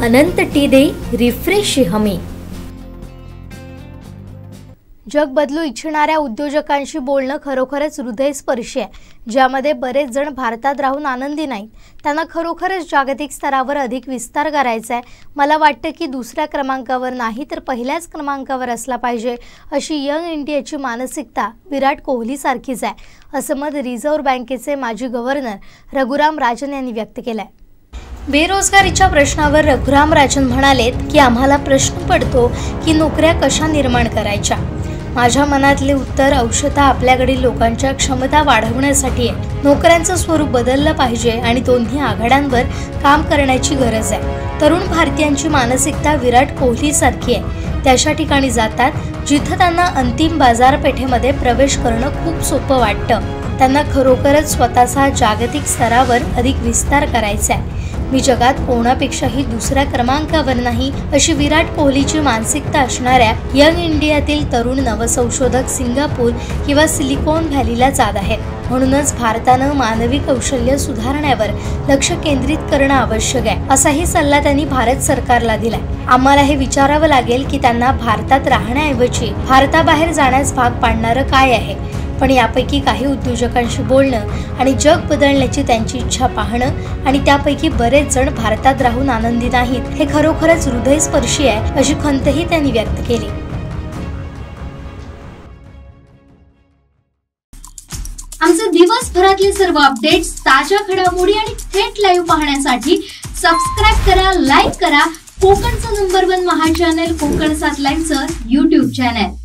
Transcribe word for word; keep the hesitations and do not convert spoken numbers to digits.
अनंत T दे refresh हमी। जग बदलू इच्छिणाऱ्या उद्योजकांशी बोलणं खरोखरच हृदयस्पर्शी आहे, ज्यामध्ये बरेच जण भारतात राहून आनंदी नाहीत। त्यांना खरोखरच जागतिक स्तरावर अधिक विस्तार करायचा आहे। मला वाटतं की दुसऱ्या क्रमांकावर नाही तर पहिल्याच क्रमांकावर असला पाहिजे, अशी यंग इंडियाची मानसिकता विराट कोहली सारखीच आहे, असं मत रिझर्व्ह बँकेचे माजी गव्हर्नर रघुराम राजन यांनी व्यक्त केलंय। बेरोजगारीच्या प्रश्नावर रघुराम राजन म्हणालेत की आम्हाला प्रश्न पडतो की नोकऱ्या कशा निर्माण करायच्या। माझ्या मनातले उत्तर अंशतः आपल्याकडील लोकांच्या क्षमता वाढवण्यासाठी आहे। नोकऱ्यांचं स्वरूप बदललं पाहिजे आणि दोन्ही आघाड्यांवर काम करण्याची गरज आहे। तरुण भारतीयांची मानसिकता विराट कोहली सारखी आहे। त्याशा ठिकाणी जातात जिथं त्यांना अंतिम बाजारपेठेमध्ये प्रवेश करणं खूप सोपं वाटतं। त्यांना खरोखरच स्वतःचा जागतिक स्तरावर अधिक विस्तार करायचा आहे। मी जगात कोणापेक्षाही दुसऱ्या क्रमांकावर नाही, अशी विराट कोहलीची मानसिकता असणाऱ्या यंग इंडियातील तरुण नवसंशोधक सिंगापूर किंवा सिलिकॉन व्हॅलीला जात आहेत। म्हणूनच भारतानं मानवी कौशल्य सुधारण्यावर लक्ष केंद्रित करणं आवश्यक आहे, असाही सल्ला त्यांनी भारत सरकारला दिलाय। आम्हाला हे विचारावं लागेल की त्यांना भारतात राहण्याऐवजी भारताबाहेर जाण्यास भाग पाडणारं काय आहे। पण यापैकी काही उद्योजकांशी बोलणं आणि जग बदलण्याची त्यांची इच्छा पाहणं आणि त्यापैकी बरेच जण भारतात राहून आनंदी नाहीत, हे खरोखरच हृदयस्पर्शी आहे, अशी खंतही त्यांनी व्यक्त केली। आमचे दिवसभरातले सर्व अपडेट्स, ताज्या घडामोडी आणि थेट लाईव्ह पाहण्यासाठी सबस्क्राईब करा, लाईक करा कोकणचं नंबर वन महा चॅनल कोकण सात लाईनचं यूट्यूब चॅनल।